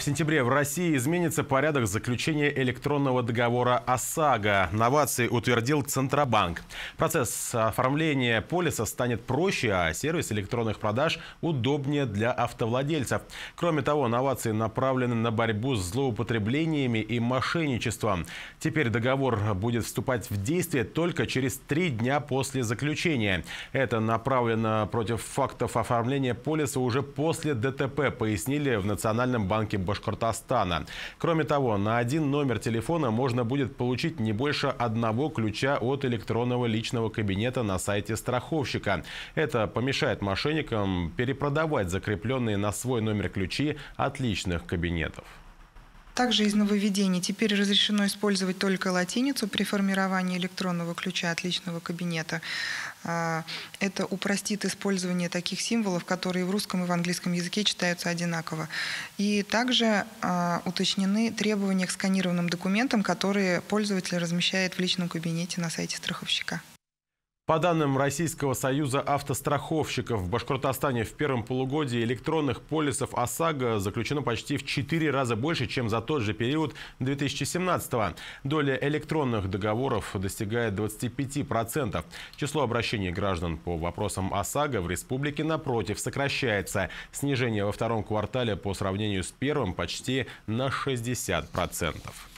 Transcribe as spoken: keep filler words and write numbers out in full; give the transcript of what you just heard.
сентябре в России изменится порядок заключения электронного договора ОСАГО. Новации утвердил Центробанк. Процесс оформления полиса станет проще, а сервис электронных продаж удобнее для автовладельцев. Кроме того, новации направлены на борьбу с злоупотреблениями и мошенничеством. Теперь договор будет вступать в действие только через три дня после заключения. Это направлено против фактов оформления полиса уже после ДТП, пояснили в Национальном банке Башкортостана. Кроме того, на один номер телефона можно будет получить не больше одного ключа от электронного личного кабинета на сайте страховщика. Это помешает мошенникам перепродавать закрепленные на свой номер ключи от личных кабинетов. Также из нововведений теперь разрешено использовать только латиницу при формировании электронного ключа от личного кабинета. Это упростит использование таких символов, которые в русском и в английском языке читаются одинаково. И также уточнены требования к сканированным документам, которые пользователь размещает в личном кабинете на сайте страховщика. По данным Российского союза автостраховщиков, в Башкортостане в первом полугодии электронных полисов ОСАГО заключено почти в четыре раза больше, чем за тот же период две тысячи семнадцатого. Доля электронных договоров достигает двадцати пяти процентов. Число обращений граждан по вопросам ОСАГО в республике, напротив, сокращается. Снижение во втором квартале по сравнению с первым почти на шестьдесят процентов.